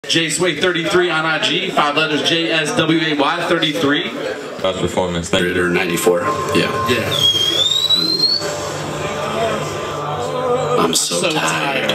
JSway33 on IG, 5 letters JSWAY 33. Best performance. 94. Yeah. Yeah. I'm so tired.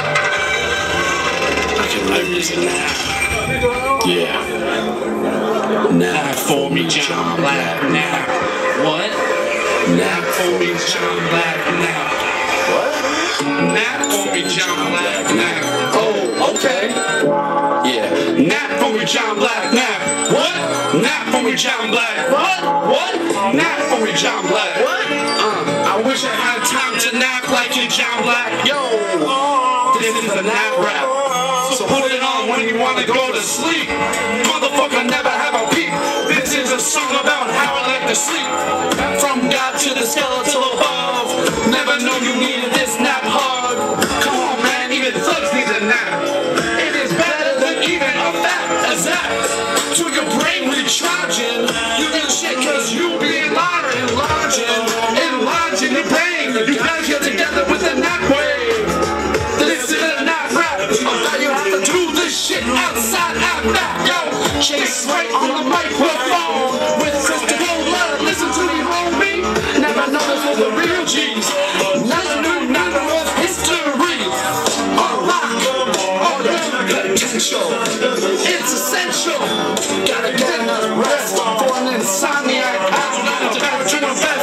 I can never use a nap. Yeah. Nap for me, John Black. Nap. What? Nap for me, John Black. Nap. What? Nap for me, John Black. Nap. Oh, okay. Yeah. Nap for me, John Black. Nap. What? Nap for me, John Black. What? What? Nap for me, John Black. What? I wish I had time to nap like you, John Black. Yo, this is a nap rap. So put it on when you wanna go to sleep. Motherfucker, never have a peep. This is a song about how I like to sleep. From God to the skeletal above. Never knew you needed this nap hard. Come on, man, even thugs need a nap. It is better than even a fat as that. To your brain recharging. You get shit cause you be enlarging your brain. You gotta get together with the nap wave. This is a nap rap. About you have to do this shit outside out back. Yo, Chase right on the microphone with Sister Love. Listen to me, homie. Never know this was the real G's. Nothing new, nothing was history. Unlock all your potential. It's essential. Gotta get enough rest for an insomniac. I'm doing best.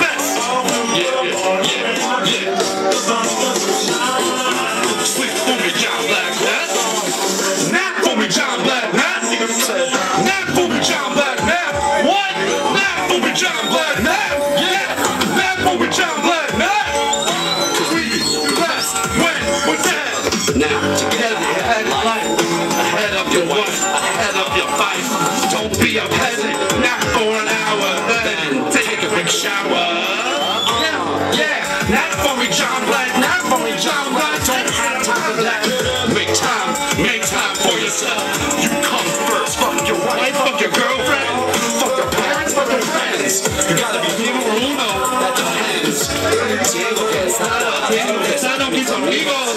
Sleep for me, John Black. Nap for me, John Black. Nap for me, John Black. Nap. What? Nap for me, John Black. Nap. Yeah. Nap for me, John Black. Nap. We blessed when we're dead. Now together, ahead of life, ahead of your wife, ahead of your fight. Don't be a peasant. Nap for an hour, then take a big shower. Yeah. Nap for me, John Black. Nap for me, John Black. Don't have time for that. Make time for yourself. You come first. Fuck your wife, fuck your girlfriend, fuck your parents, fuck your friends. You gotta be numero uno. That depends. Tengo que estar mis amigos.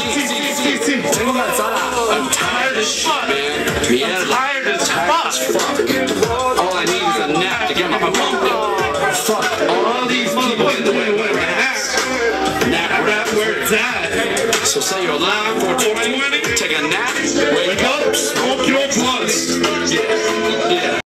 I'm tired as shit, man. I'm tired as fuck. All I need is a nap to get my pumping. Fuck all these people in the way right now. Nap rap where it's at. So say you're alive for 2020, take a nap, wake up, smoke your blunts. Yeah.